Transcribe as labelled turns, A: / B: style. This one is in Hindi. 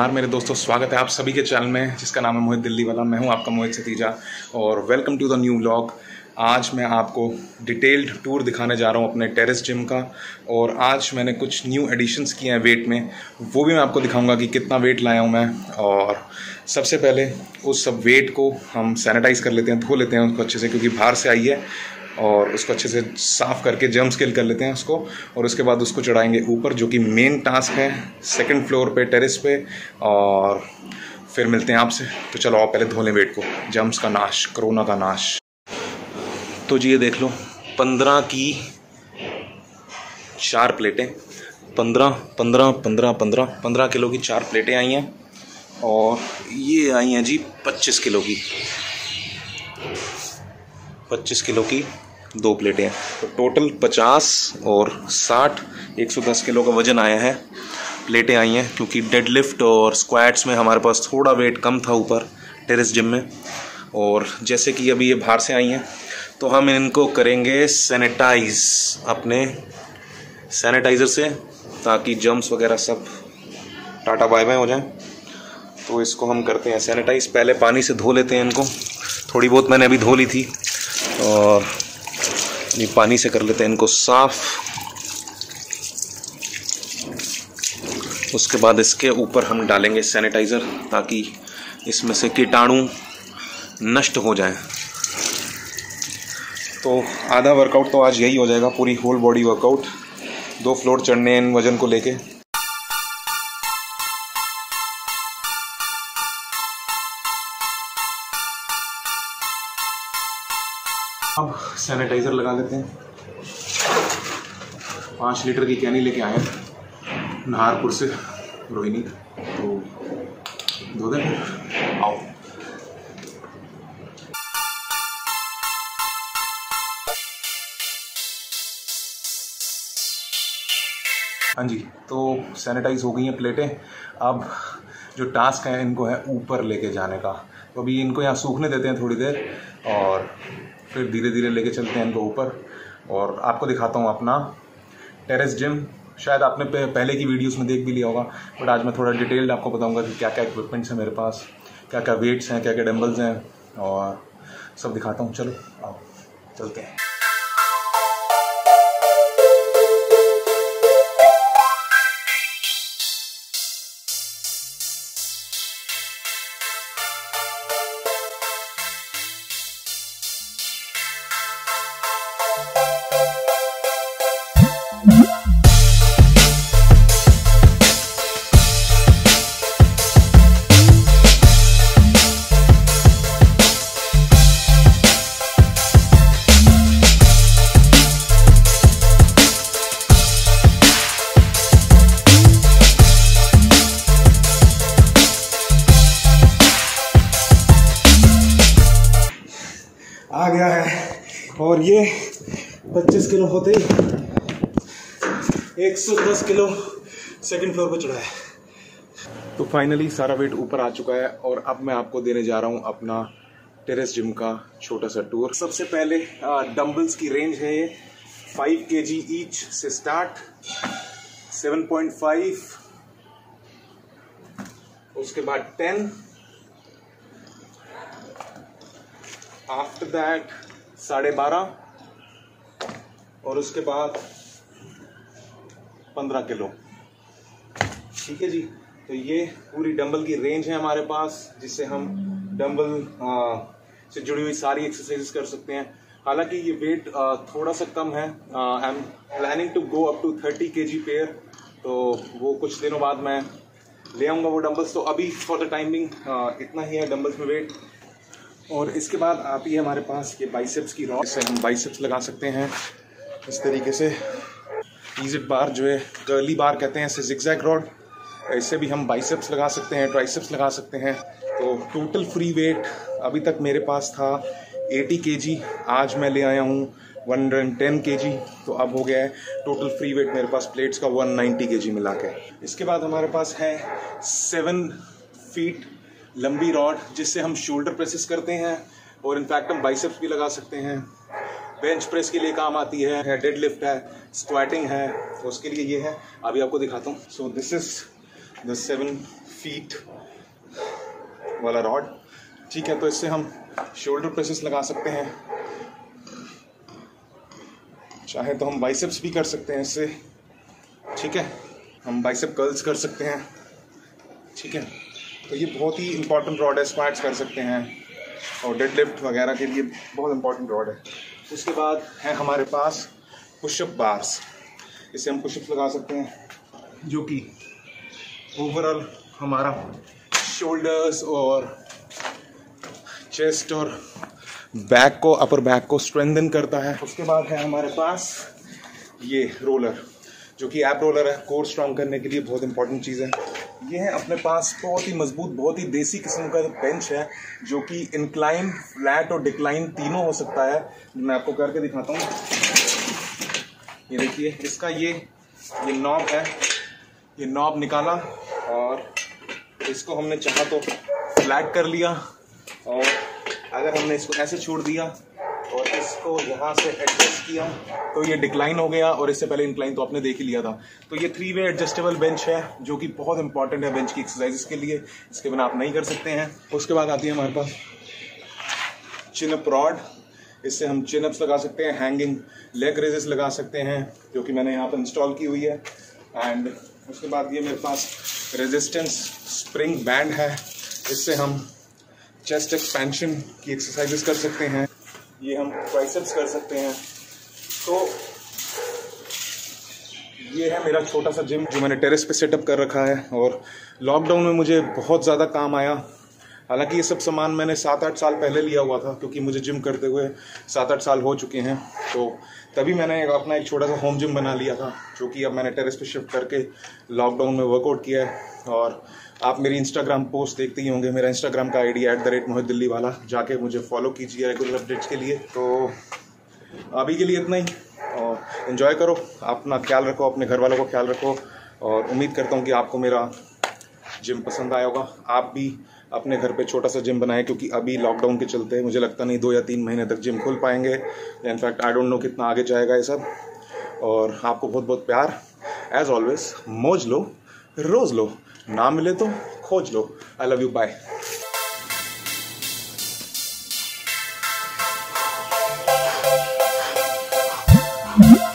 A: नमस्कार मेरे दोस्तों, स्वागत है आप सभी के चैनल में जिसका नाम है मोहित दिल्ली वाला। मैं हूं आपका मोहित सतीजा और welcome to the new vlog. आज मैं आपको डिटेल्ड टूर दिखाने जा रहा हूं अपने टेरेस जिम का। और आज मैंने कुछ न्यू एडिशंस किए हैं वेट में, वो भी मैं आपको दिखाऊंगा कि कितना वेट लाया हूं मैं। और सबसे पहले उस सब वेट को हम सैनिटाइज कर लेते हैं, धो लेते हैं उसको अच्छे से, क्योंकि बाहर से आई है। और उसको अच्छे से साफ़ करके जर्म्स किल कर लेते हैं उसको, और उसके बाद उसको चढ़ाएंगे ऊपर, जो कि मेन टास्क है, सेकंड फ्लोर पे टेरेस पे। और फिर मिलते हैं आपसे। तो चलो आप पहले धो लें वेट को, जर्म्स का नाश, कोरोना का नाश। तो जी ये देख लो, 15 की 4 प्लेटें, 15 किलो की 4 प्लेटें आई हैं। और ये आई हैं जी 25 किलो की 2 प्लेटें हैं। तो टोटल 50 और 60 110 किलो का वज़न आया है। प्लेटें आई हैं क्योंकि डेडलिफ्ट और स्क्वाट्स में हमारे पास थोड़ा वेट कम था ऊपर टेरेस जिम में। और जैसे कि अभी ये बाहर से आई हैं तो हम इनको करेंगे सैनिटाइज अपने सैनिटाइज़र से, ताकि जर्म्स वगैरह सब टाटा बाय बाय हो जाएं। तो इसको हम करते हैं सैनिटाइज। पहले पानी से धो लेते हैं इनको, थोड़ी बहुत मैंने अभी धो ली थी, और पानी से कर लेते हैं इनको साफ। उसके बाद इसके ऊपर हम डालेंगे सैनिटाइज़र, ताकि इसमें से कीटाणु नष्ट हो जाएं। तो आधा वर्कआउट तो आज यही हो जाएगा, पूरी होल बॉडी वर्कआउट। 2 फ्लोर चढ़ने इन वजन को लेके। अब सैनिटाइज़र लगा लेते हैं। 5 लीटर की कैनी लेके आए हैं नाहरपुर से, रोहिणी। तो धो दें, आओ। हाँ जी, तो सैनिटाइज हो गई हैं प्लेटें। अब जो टास्क है इनको है ऊपर लेके जाने का। तो अभी इनको यहाँ सूखने देते हैं थोड़ी देर, और फिर धीरे धीरे लेके चलते हैं इनको ऊपर। और आपको दिखाता हूँ अपना टेरेस जिम। शायद आपने पहले की वीडियोस में देख भी लिया होगा, बट आज मैं थोड़ा डिटेल्ड आपको बताऊँगा कि क्या क्या इक्विपमेंट्स हैं मेरे पास, क्या क्या वेट्स हैं, क्या क्या डंबल्स हैं, और सब दिखाता हूँ। चलो आओ चलते हैं। आ गया है, और ये 25 किलो होते ही 110 किलो सेकंड फ्लोर पर चढ़ा है। तो फाइनली सारा वेट ऊपर आ चुका है, और अब मैं आपको देने जा रहा हूँ अपना टेरेस जिम का छोटा सा टूर। सबसे पहले डंबल्स की रेंज है ये 5 kg ईच से स्टार्ट, 7.5, उसके बाद 10, आफ्टर दैट 12.5, और उसके बाद 15 किलो। ठीक है जी। तो ये पूरी डंबल की रेंज है हमारे पास, जिससे हम डंबल से जुड़ी हुई सारी एक्सरसाइजेस कर सकते हैं। हालांकि ये वेट थोड़ा सा कम है। I am planning to go up to 30 kg pair, तो वो कुछ दिनों बाद मैं ले आऊँगा वो डंबल्स। तो अभी फॉर द टाइमिंग इतना ही है डंबल्स में वेट। और इसके बाद आती है हमारे पास ये बाइसेप्स की रॉड। इससे हम बाइसेप्स लगा सकते हैं इस तरीके से। ईजिट बार जो है, कर्ली बार कहते हैं इसे, जिगजैग रॉड, इससे भी हम बाइसेप्स लगा सकते हैं, ट्राइसेप्स लगा सकते हैं। तो टोटल फ्री वेट अभी तक मेरे पास था 80 kg, आज मैं ले आया हूँ 110 kg। तो अब हो गया है टोटल फ्री वेट मेरे पास प्लेट्स का 190 kg मिला के। इसके बाद हमारे पास है 7 फीट लंबी रॉड, जिससे हम शोल्डर प्रेसेस करते हैं, और इनफैक्ट हम बाइसेप्स भी लगा सकते हैं। बेंच प्रेस के लिए काम आती है, डेड लिफ्ट है, स्क्वाटिंग है, तो उसके लिए ये है। अभी आपको दिखाता हूँ। So this is the 7 feet वाला रॉड। ठीक है, तो इससे हम शोल्डर प्रेसेस लगा सकते हैं, चाहे तो हम बाइसेप्स भी कर सकते हैं इससे। ठीक है, हम बाइसेप कर्ल्स कर सकते हैं। ठीक है, तो ये बहुत ही इंपॉर्टेंट रॉड है, स्क्वाट्स कर सकते हैं और डेडलिफ्ट वगैरह के लिए बहुत इंपॉर्टेंट रॉड है। उसके बाद है हमारे पास पुशअप बार्स, इससे हम पुशअप्स लगा सकते हैं, जो कि ओवरऑल हमारा शोल्डर्स और चेस्ट और बैक को, अपर बैक को स्ट्रेंथन करता है। उसके बाद है हमारे पास ये रोलर, जो कि ऐप रोलर है, कोर स्ट्रॉन्ग करने के लिए बहुत इंपॉर्टेंट चीज़ है। ये है अपने पास बहुत ही मजबूत, बहुत ही देसी किस्म का बेंच है, जो कि इंक्लाइन, फ्लैट और डिक्लाइन तीनों हो सकता है। मैं आपको करके दिखाता हूँ। ये देखिए, इसका ये नॉब है, ये नॉब निकाला और इसको हमने चाहा तो फ्लैट कर लिया, और अगर हमने इसको ऐसे छोड़ दिया और इसको यहाँ से एडजस्ट किया तो ये डिक्लाइन हो गया, और इससे पहले इंक्लाइन तो आपने देख ही लिया था। तो ये 3 वे एडजस्टेबल बेंच है, जो कि बहुत इंपॉर्टेंट है बेंच की एक्सरसाइजेस के लिए, इसके बिना आप नहीं कर सकते हैं। उसके बाद आती है हमारे पास चिन अप रॉड, इससे हम चिन अप्स लगा सकते हैं, हैंगिंग लेग रेजेस लगा सकते हैं, जो कि मैंने यहाँ पर इंस्टॉल की हुई है। एंड उसके बाद ये मेरे पास रेजिस्टेंस स्प्रिंग बैंड है, इससे हम चेस्ट एक्सपेंशन की एक्सरसाइजेस कर सकते हैं, ये हम ट्राइसेप्स कर सकते हैं। तो ये है मेरा छोटा सा जिम, जो मैंने टेरेस पे सेटअप कर रखा है, और लॉकडाउन में मुझे बहुत ज़्यादा काम आया। हालांकि ये सब सामान मैंने 7-8 साल पहले लिया हुआ था, क्योंकि मुझे जिम करते हुए 7-8 साल हो चुके हैं। तो तभी मैंने अपना एक छोटा सा होम जिम बना लिया था, जो कि अब मैंने टेरेस पे शिफ्ट करके लॉकडाउन में वर्कआउट किया है। और आप मेरी इंस्टाग्राम पोस्ट देखते ही होंगे, मेरा इंस्टाग्राम का आईडी @mohit दिल्ली वाला, जाके मुझे फॉलो कीजिए रेगुलर अपडेट्स के लिए। तो अभी के लिए इतना ही, और एंजॉय करो, अपना ख्याल रखो, अपने घर वालों को ख्याल रखो, और उम्मीद करता हूँ कि आपको मेरा जिम पसंद आया होगा। आप भी अपने घर पे छोटा सा जिम बनाएं, क्योंकि अभी लॉकडाउन के चलते मुझे लगता नहीं 2 या 3 महीने तक जिम खुल पाएंगे। इनफैक्ट आई डोंट नो कितना आगे जाएगा ये सब। और आपको बहुत बहुत प्यार, एज ऑलवेज। मौज लो, रोज लो, ना मिले तो खोज लो। I love you, bye.